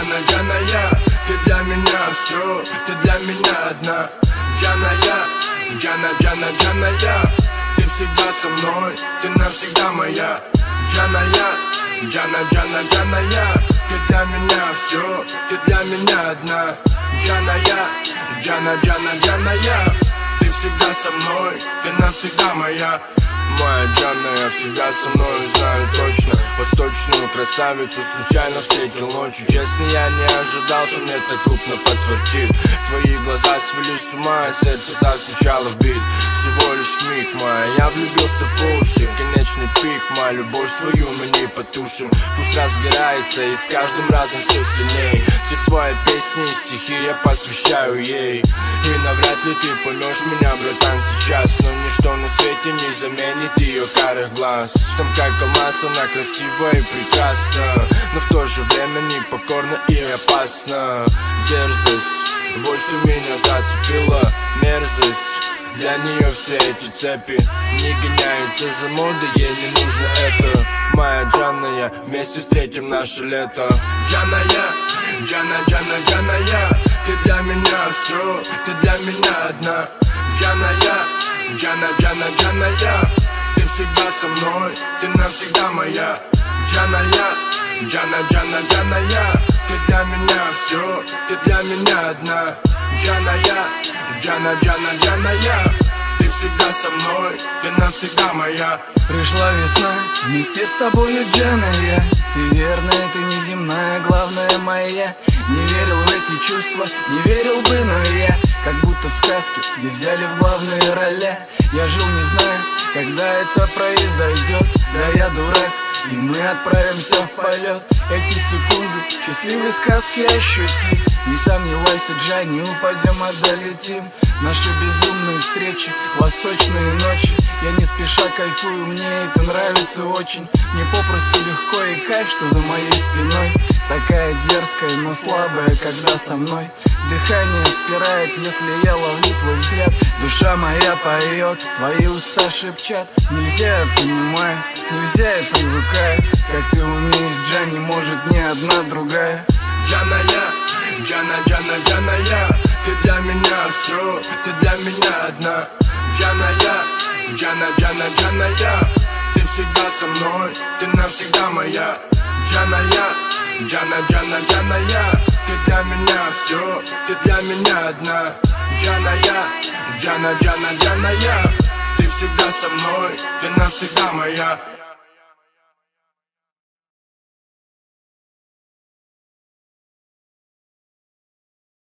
Джана, Джана, ты для меня все, ты для меня одна. Джана, Джана, Джана, Джана, ты всегда со мной, ты навсегда моя. Джана, Джана, Джана, Джана, ты для меня все, ты для меня одна. Джана, Джана, Джана, Джана, ты всегда со мной, ты навсегда моя. Моя Джана, всегда со мной, знаю точно. Восточную красавицу случайно встретил ночью. Честно, я не ожидал, что мне так крупно подтвердит. Твои глаза свели с ума, а сердце застучало в бит. Всего лишь миг, моя, я влюбился по уши. Конечный пик, моя любовь свою мы не потушим. Пусть разгорается и с каждым разом все сильней. Все свои песни и стихи я посвящаю ей. И навряд ли ты поймешь меня, братан, сейчас. Но ничто на свете не заменит ее карих глаз. Там как алмаз, она красива и прекрасна, но в то же время непокорна и опасна. Дерзость, вот что меня зацепила. Мерзость, для нее все эти цепи. Не гоняется за модой, ей не нужно это. Моя Джана, вместе встретим наше лето. Джана, Джана, Джана, Джана, ты для меня все, ты для меня одна. Джана, Джана, Джана, Джана, ты всегда со мной, ты навсегда моя. Джана, Джана, Джана, Джана, ты для меня все, ты для меня одна. Джана, Джана, Джана, Джана, ты всегда со мной, ты навсегда моя. Пришла весна, вместе с тобою, Джана, я. Ты верная, ты неземная, главная моя. Не верил в эти чувства, не верил бы, но я как будто в сказке, где взяли в главные роли. Я жил, не зная, когда это произойдет. Да я дурак, и мы отправимся в полет. Эти секунды счастливой сказки ощути. Не сомневайся, Джани, упадем, а долетим. Наши безумные встречи, восточные ночи. Я не спеша кайфую, мне это нравится очень. Мне попросту легко и кайф, что за моей спиной. Такая дерзкая, но слабая, когда со мной. Дыхание спирает, если я ловлю твой взгляд. Душа моя поет, твои уста шепчат. Нельзя, я понимаю, нельзя, я привыкаю. Как ты умеешь, Джани, может ни одна другая. Джана, Джана, Джана, Джана, ты для меня все, ты для меня одна. Джана, Джана, Джана, Джана, ты всегда со мной, ты навсегда моя. Джана, Джана, Джана, Джана, ты для меня все, ты для меня одна. Джана, Джана, Джана, Джана, ты всегда со мной, ты навсегда моя.